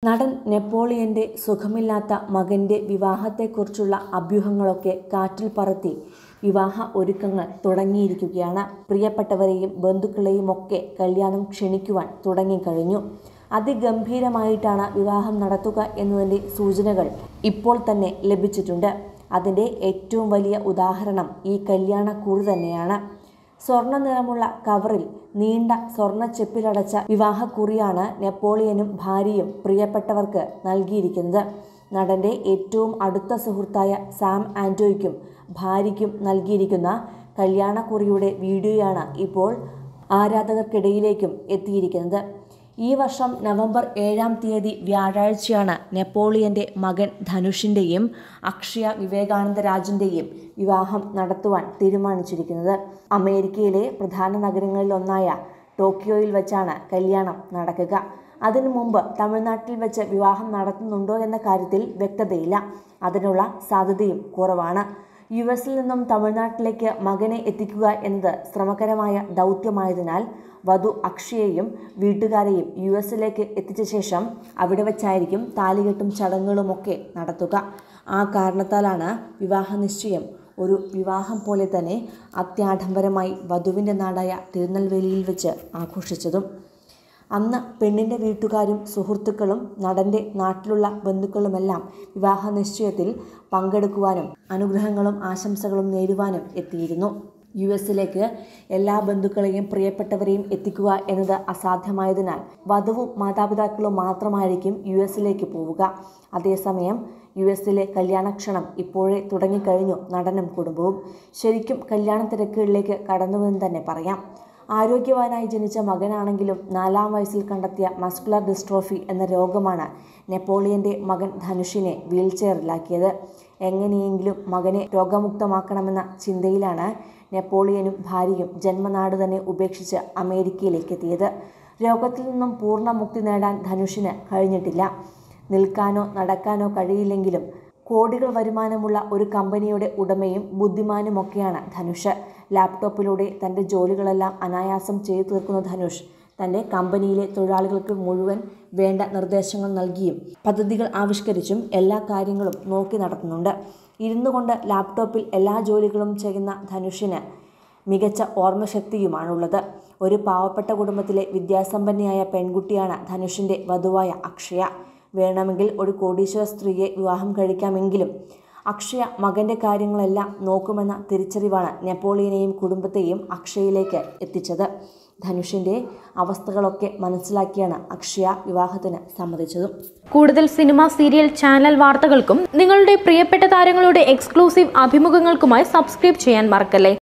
നടൻ നെപ്പോളിയന്റെ സുഖമില്ലാത്ത മകന്റെ വിവാഹത്തെക്കുറിച്ചുള്ള അഭ്യൂഹങ്ങളൊക്കെ കാറ്റിൽ പറത്തി വിവാഹ ഒരുക്കങ്ങൾ തുടങ്ങിയിരിക്കുകയാണ്. പ്രിയപ്പെട്ടവരെയും ബന്ധുക്കളെയും ഒക്കെ കല്യാണം ക്ഷണിക്കുവാൻ തുടങ്ങിക്കഴിഞ്ഞു. അതിഗംഭീരമായിട്ടാണ് വിവാഹം നടത്തുക എന്നതിൻ്റെ സൂചനകൾ ഇപ്പോൾ തന്നെ ലഭിച്ചിട്ടുണ്ട്. അതിൻ്റെ ഏറ്റവും വലിയ ഉദാഹരണം ഈ കല്യാണക്കുറി തന്നെയാണ്. സ്വർണ്ണ നിറമുള്ള കവറിൽ നീണ്ട സ്വർണ്ണ ചെപ്പിലടച്ച വിവാഹക്കുറിയാണ് നെപ്പോളിയനും ഭാര്യയും പ്രിയപ്പെട്ടവർക്ക് നൽകിയിരിക്കുന്നത്. നടൻ്റെ ഏറ്റവും അടുത്ത സുഹൃത്തായ സാം ആൻറ്റോയ്ക്കും ഭാര്യയ്ക്കും നൽകിയിരിക്കുന്ന കല്യാണക്കുറിയുടെ വീഡിയോയാണ് ഇപ്പോൾ ആരാധകർക്കിടയിലേക്കും എത്തിയിരിക്കുന്നത്. ഈ വർഷം നവംബർ 7-ാം തീയതി വ്യാഴാഴ്ചയാണ് നെപ്പോളിയന്റെ മകൻ ധനുഷിൻ്റെയും അക്ഷയ വിവേകാനന്ദ രാജിൻ്റെയും വിവാഹം നടത്തുവാൻ തീരുമാനിച്ചിരിക്കുന്നത്. അമേരിക്കയിലെ പ്രധാന നഗരങ്ങളിലൊന്നായ ടോക്കിയോയിൽ വെച്ചാണ് കല്യാണം നടക്കുക. അതിനു മുമ്പ് തമിഴ്നാട്ടിൽ വെച്ച് വിവാഹം നടത്തുന്നുണ്ടോ എന്ന കാര്യത്തിൽ വ്യക്തതയില്ല. അതിനുള്ള സാധ്യതയും കുറവാണ്. യുഎസിൽ നിന്നും തമിഴ്നാട്ടിലേക്ക് മകനെ എത്തിക്കുക എന്നത് ശ്രമകരമായ ദൗത്യമായതിനാൽ വധു അക്ഷയെയും വീട്ടുകാരെയും യുഎസിലേക്ക് എത്തിച്ച ശേഷം അവിടെ വച്ചായിരിക്കും താലികെട്ടും ചടങ്ങുകളുമൊക്കെ നടത്തുക. ആ കാരണത്താലാണ് വിവാഹ നിശ്ചയം ഒരു വിവാഹം പോലെ തന്നെ അത്യാഡംബരമായി വധുവിൻ്റെ നാടായ തിരുനെൽവേലിയിൽ വെച്ച് ആഘോഷിച്ചതും. അന്ന് പെണ്ണിൻ്റെ വീട്ടുകാരും സുഹൃത്തുക്കളും നടൻ്റെ നാട്ടിലുള്ള ബന്ധുക്കളുമെല്ലാം വിവാഹ നിശ്ചയത്തിൽ പങ്കെടുക്കുവാനും അനുഗ്രഹങ്ങളും ആശംസകളും നേരുവാനും എത്തിയിരുന്നു. യുഎസിലേക്ക് എല്ലാ ബന്ധുക്കളെയും പ്രിയപ്പെട്ടവരെയും എത്തിക്കുക എന്നത് അസാധ്യമായതിനാൽ വധുവും മാതാപിതാക്കളും മാത്രമായിരിക്കും യുഎസിലേക്ക് പോവുക. അതേസമയം യുഎസിലെ കല്യാണക്ഷണം ഇപ്പോഴേ തുടങ്ങിക്കഴിഞ്ഞു നടനും കുടുംബവും. ശരിക്കും കല്യാണ തിരക്കുകളിലേക്ക് കടന്നുവെന്ന് തന്നെ പറയാം. ആരോഗ്യവാനായി ജനിച്ച മകനാണെങ്കിലും 4-ാം വയസ്സിൽ കണ്ടെത്തിയ മസ്കുലർ ഡിസ്ട്രോഫി എന്ന രോഗമാണ് നെപ്പോളിയന്റെ മകൻ ധനുഷിനെ വീൽചെയറിലാക്കിയത്. എങ്ങനെയെങ്കിലും മകനെ രോഗമുക്തമാക്കണമെന്ന ചിന്തയിലാണ് നെപ്പോളിയനും ഭാര്യയും ജന്മനാട് തന്നെ ഉപേക്ഷിച്ച് അമേരിക്കയിലേക്ക് എത്തിയത്. രോഗത്തിൽ നിന്നും പൂർണ്ണ മുക്തി നേടാൻ ധനുഷിന് കഴിഞ്ഞിട്ടില്ല. നിൽക്കാനോ നടക്കാനോ കഴിയില്ലെങ്കിലും കോടികൾ വരുമാനമുള്ള ഒരു കമ്പനിയുടെ ഉടമയും ബുദ്ധിമാനുമൊക്കെയാണ് ധനുഷ്. ലാപ്ടോപ്പിലൂടെ തൻ്റെ ജോലികളെല്ലാം അനായാസം ചെയ്തു തീർക്കുന്ന ധനുഷ് തൻ്റെ കമ്പനിയിലെ തൊഴിലാളികൾക്ക് മുഴുവൻ വേണ്ട നിർദ്ദേശങ്ങൾ നൽകിയും പദ്ധതികൾ ആവിഷ്കരിച്ചും എല്ലാ കാര്യങ്ങളും നോക്കി നടത്തുന്നുണ്ട്. ഇരുന്നു കൊണ്ട് ലാപ്ടോപ്പിൽ എല്ലാ ജോലികളും ചെയ്യുന്ന ധനുഷിന് മികച്ച ഓർമ്മശക്തിയുമാണുള്ളത്. ഒരു പാവപ്പെട്ട കുടുംബത്തിലെ വിദ്യാസമ്പന്നയായ പെൺകുട്ടിയാണ് ധനുഷിൻ്റെ വധുവായ അക്ഷയ. വേണമെങ്കിൽ ഒരു കോടീശ്വര സ്ത്രീയെ വിവാഹം കഴിക്കാമെങ്കിലും അക്ഷയ മകൻ്റെ കാര്യങ്ങളെല്ലാം നോക്കുമെന്ന തിരിച്ചറിവാണ് നെപ്പോളിയനെയും കുടുംബത്തെയും അക്ഷയയിലേക്ക് എത്തിച്ചത്. ധനുഷിൻ്റെ അവസ്ഥകളൊക്കെ മനസ്സിലാക്കിയാണ് അക്ഷയ വിവാഹത്തിന് സമ്മതിച്ചതും. കൂടുതൽ സിനിമ, സീരിയൽ, ചാനൽ വാർത്തകൾക്കും നിങ്ങളുടെ പ്രിയപ്പെട്ട താരങ്ങളുടെ എക്സ്ക്ലൂസീവ് അഭിമുഖങ്ങൾക്കുമായി സബ്സ്ക്രൈബ് ചെയ്യാൻ മറക്കല്ലേ.